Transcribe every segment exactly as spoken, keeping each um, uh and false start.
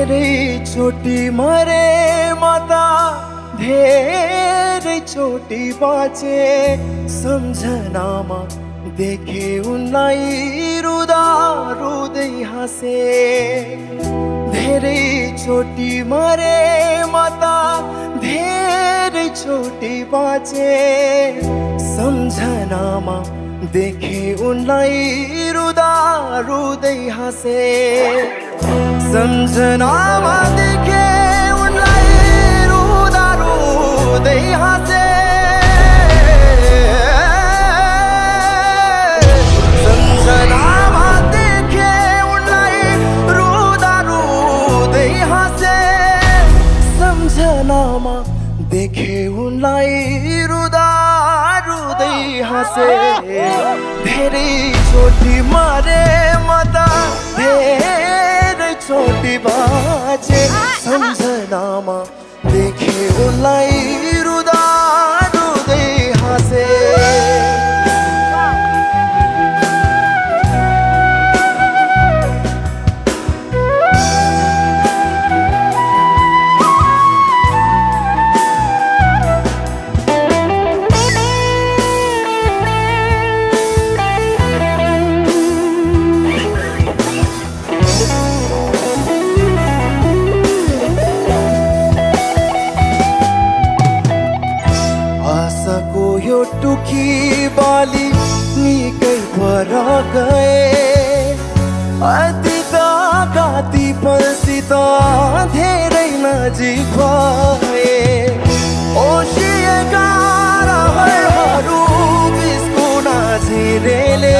धेरै चोटी मरे मता धेरै चोटी बाँचे सम्झनामा देखे उनलाई रुदा रुदै हाँसे धेरै चोटी मरे मता धेरै चोटी बाँचे सम्झनामा देखे उनलाई रुदा रुदै हाँसे सम्झनामा देखे उनलाई रुदा रुदै हाँसे सम्झनामा देखे उनलाई रुदा रुदै हाँसे सम्झनामा देखे उनलाई रुदा रुदै हाँसे धेरै चोटी मरे मता धेरै चोटी बाँचे सम्झनामा देखे उनलाई रुदा रुदै हाँसे यो टुकी बाली निकै पर गए अतीत गाती पलसित धेरै नजिक भए ओसिएका रहरहरू बिचको नाझिरेले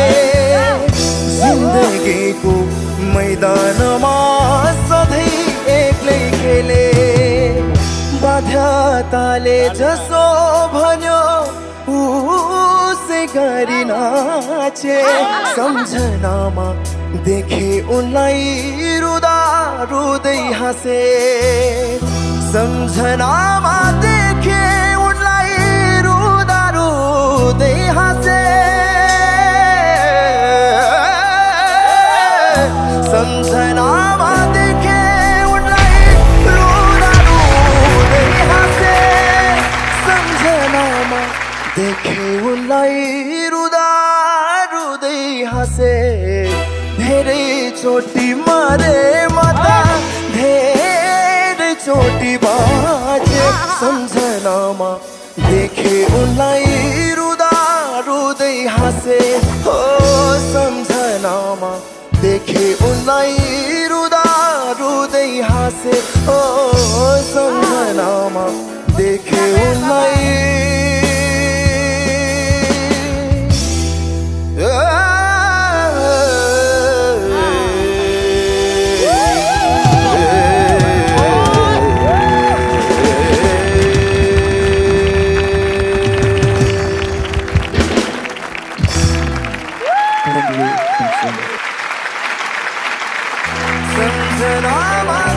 जिन्दगीको मैदानमा सधैँ एक्लै खेले बाध्यताले जसो भन्यो उसै गरी नाचे सम्झनामा देखे उनलाई रुदा रुदै हाँसे सम्झनामा देखे उनलाई रुदा रुदै हाँसे सम्झनामा देखे उनलाई रुदा रुदै हाँसे सम्झनामा देखे उनलाई रुदा रुदै हाँसे धेरै चोटी मरे मता धेरै चोटी बाँचे सम्झनामा देखे उनलाई रुदा रुदै हाँसे हो सम्झनामा देखे उनलाई रुदा रुदै हाँसे हो सम्झनामा देखे उनलाई सम्झनामा